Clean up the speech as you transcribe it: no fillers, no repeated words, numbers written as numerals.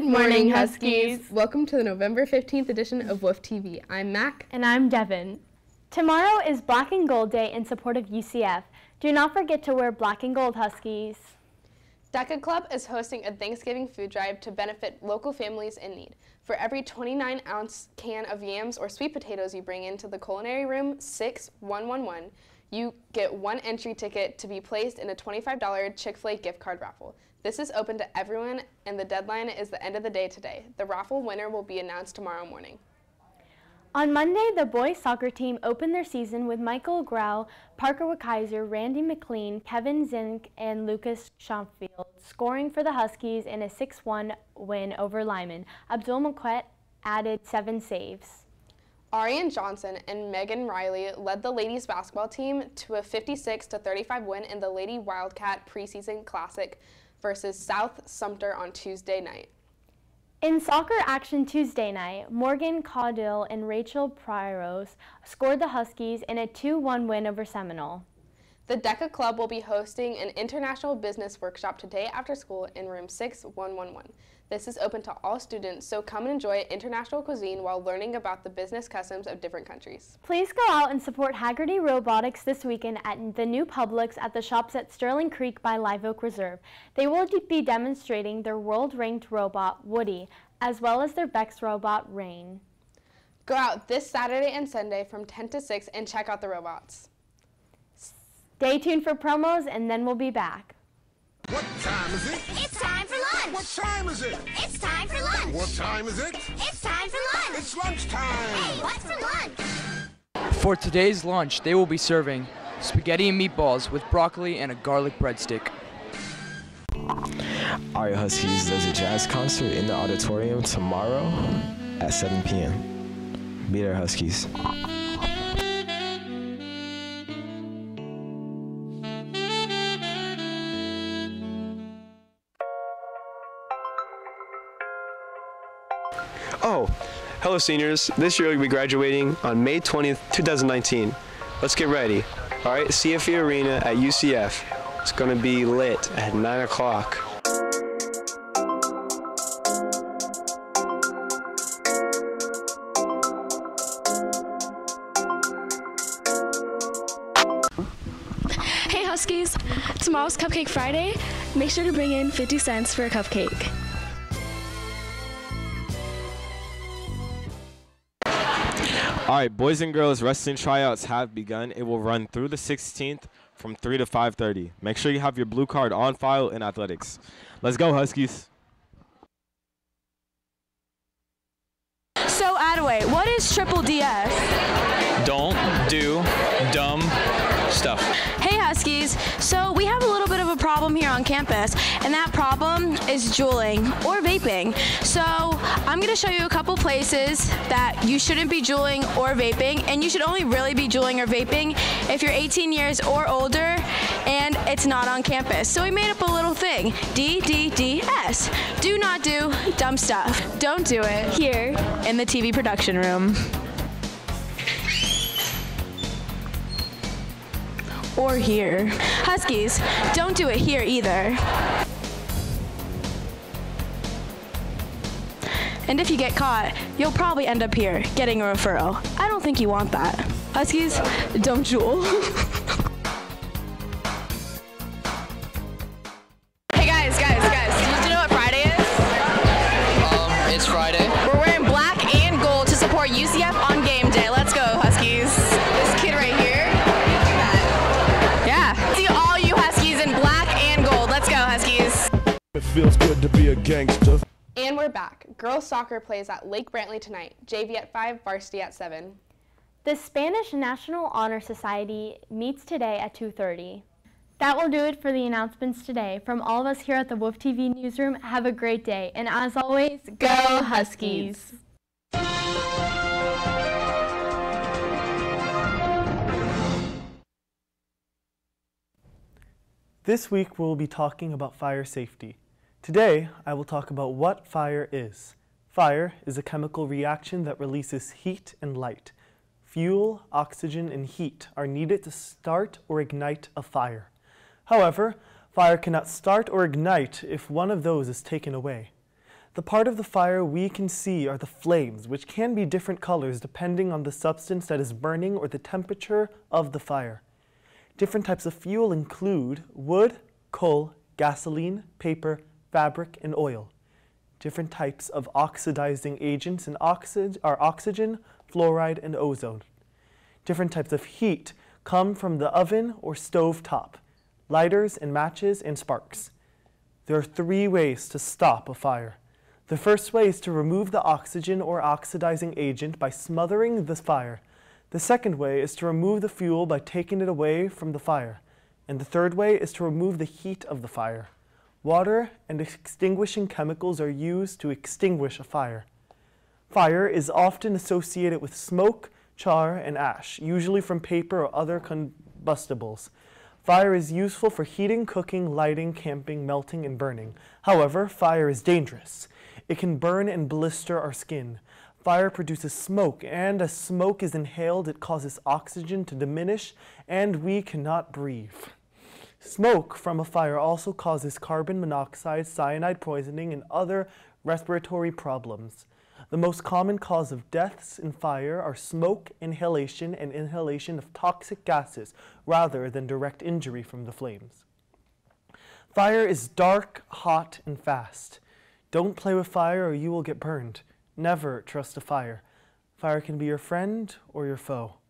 morning, Huskies. Welcome to the November 15th edition of WOOF TV. I'm Mac. And I'm Devin. Tomorrow is Black and Gold Day in support of UCF. Do not forget to wear black and gold, Huskies. DECA Club is hosting a Thanksgiving food drive to benefit local families in need. For every 29-ounce can of yams or sweet potatoes you bring into the Culinary Room 6111, you get one entry ticket to be placed in a $25 Chick-fil-A gift card raffle. This is open to everyone, and the deadline is the end of the day today. The raffle winner will be announced tomorrow morning. On Monday, the boys soccer team opened their season with Michael Grau, Parker Wickizer, Randy McLean, Kevin Zink, and Lucas Schomfield scoring for the Huskies in a 6-1 win over Lyman. Abdul Maquette added 7 saves. Ariane Johnson and Megan Riley led the ladies basketball team to a 56-35 win in the Lady Wildcat preseason classic versus South Sumter on Tuesday night. In soccer action Tuesday night, Morgan Caudill and Rachel Pryros scored the Huskies in a 2-1 win over Seminole. The DECA Club will be hosting an international business workshop today after school in room 6111. This is open to all students, so come and enjoy international cuisine while learning about the business customs of different countries. Please go out and support Haggerty Robotics this weekend at the new Publix at the shops at Sterling Creek by Live Oak Reserve. They will be demonstrating their world-ranked robot, Woody, as well as their Bex robot, Rain. Go out this Saturday and Sunday from 10 to 6 and check out the robots. Stay tuned for promos, and then we'll be back. What time is it? It's time for lunch. What time is it? It's time for lunch. What time is it? It's time for lunch. It's lunchtime. Hey, what's for lunch? For today's lunch, they will be serving spaghetti and meatballs with broccoli and a garlic breadstick. Alright, Huskies, there's a jazz concert in the auditorium tomorrow at 7 p.m. Be there, Huskies. Oh, hello seniors. This year we'll be graduating on May 20th, 2019. Let's get ready. All right, CFE Arena at UCF. It's gonna be lit at 9 o'clock. Hey Huskies, tomorrow's Cupcake Friday. Make sure to bring in 50 cents for a cupcake. All right, boys and girls, wrestling tryouts have begun. It will run through the 16th from 3 to 5:30. Make sure you have your blue card on file in athletics. Let's go, Huskies. So, Adaway, what is Triple DS? Don't do dumb stuff. Hey, Huskies. So, we have a little bit of a problem here on campus, and that problem is juuling or vaping. So, I'm going to show you a couple places that you shouldn't be juuling or vaping, and you should only really be juuling or vaping if you're 18 years or older and it's not on campus. So, we made up a little thing, DDDS. Do not do dumb stuff. Don't do it here in the TV production room. Or here. Huskies, don't do it here either. And if you get caught, you'll probably end up here getting a referral. I don't think you want that. Huskies, don't jewel. Hey guys, do you know what Friday is? It's Friday. We're wearing black and gold to support UCF on game day. Let's go, Huskies. This kid right here. Yeah. See all you Huskies in black and gold. Let's go, Huskies. It feels good to be a gangster. And we're back. Girls soccer plays at Lake Brantley tonight. JV at 5, varsity at 7. The Spanish National Honor Society meets today at 2:30. That will do it for the announcements today. From all of us here at the WOOF TV Newsroom, have a great day. And as always, go Huskies! This week we'll be talking about fire safety. Today I will talk about what fire is. Fire is a chemical reaction that releases heat and light. Fuel, oxygen, and heat are needed to start or ignite a fire. However, fire cannot start or ignite if one of those is taken away. The part of the fire we can see are the flames, which can be different colors depending on the substance that is burning or the temperature of the fire. Different types of fuel include wood, coal, gasoline, paper, fabric, and oil. Different types of oxidizing agents are oxygen, fluoride, and ozone. Different types of heat come from the oven or stove top, lighters and matches, and sparks. There are 3 ways to stop a fire. The first way is to remove the oxygen or oxidizing agent by smothering the fire. The second way is to remove the fuel by taking it away from the fire. And the third way is to remove the heat of the fire. Water and extinguishing chemicals are used to extinguish a fire. Fire is often associated with smoke, char, and ash, usually from paper or other combustibles. Fire is useful for heating, cooking, lighting, camping, melting, and burning. However, fire is dangerous. It can burn and blister our skin. Fire produces smoke, and as smoke is inhaled, it causes oxygen to diminish, and we cannot breathe. Smoke from a fire also causes carbon monoxide, cyanide poisoning, and other respiratory problems. The most common cause of deaths in fire are smoke inhalation and inhalation of toxic gases rather than direct injury from the flames. Fire is dark, hot, and fast. Don't play with fire or you will get burned. Never trust a fire. Fire can be your friend or your foe.